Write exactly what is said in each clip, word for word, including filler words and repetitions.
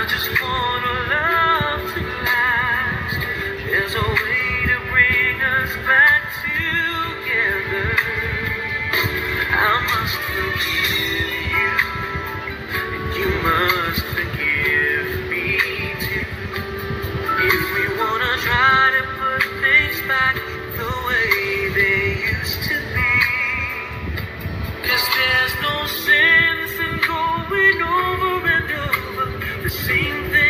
just want our love to last. There's a way to bring us back together. I must forgive you, and you must forgive me too. If we wanna try to put things back the way they used to be. 'Cause there's no sense in going over and over the same thing.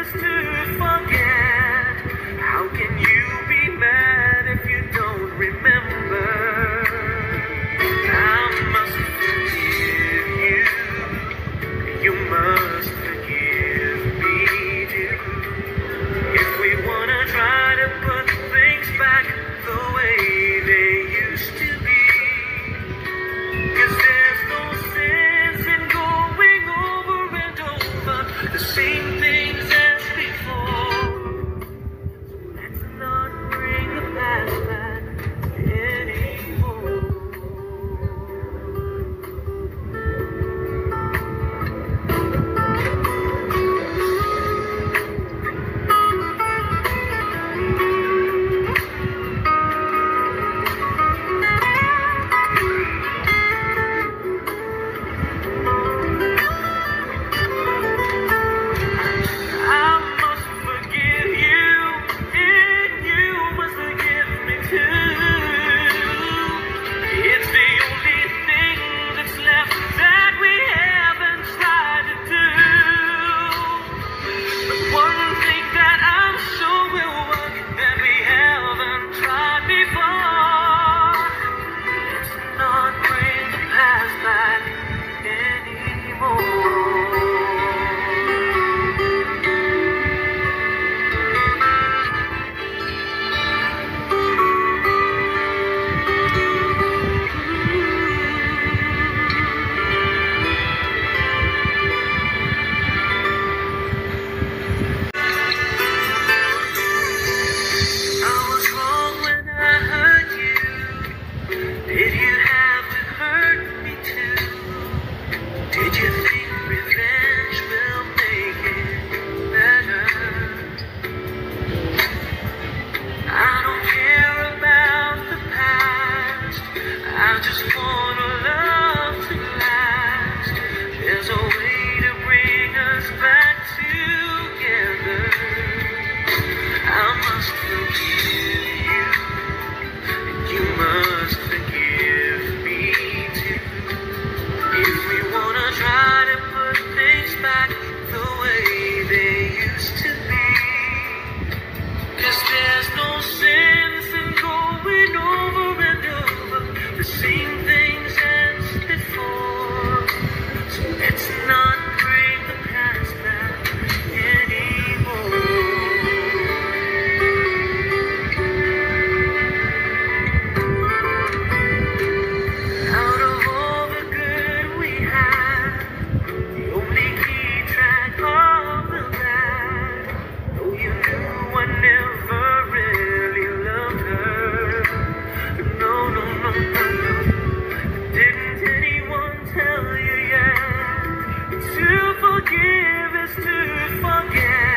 is to forget. How can you be mad if you don't remember? I must forgive you. You must forgive me too. If we wanna try to put things back the way they used to be, 'cause there's no sense in going over and over the same things as before. Let's not bring the past back anymore. I must forgive you, and you must forgive me too. It's the only thing that's left that we haven't tried to do. But one thing that I'm sure will work that we haven't tried before. Let's not bring the past back anymore. I was wrong when I hurt you. Did you have to hurt me too? Did you think revenge will make it better? I don't care about the past. I just want a love to last. There's a way to bring us back together. I must forgive you, and you must forgive me too. If we wanna try to put things back the way they used to be, 'cause there's no sense in going over and over the same things as before. So let's not bring the past back anymore. Out of all the good we had, we only keep track of the bad. Though you knew I never really loved her. No, no, no, no, no. Didn't anyone tell you yet? To forgive is to forget.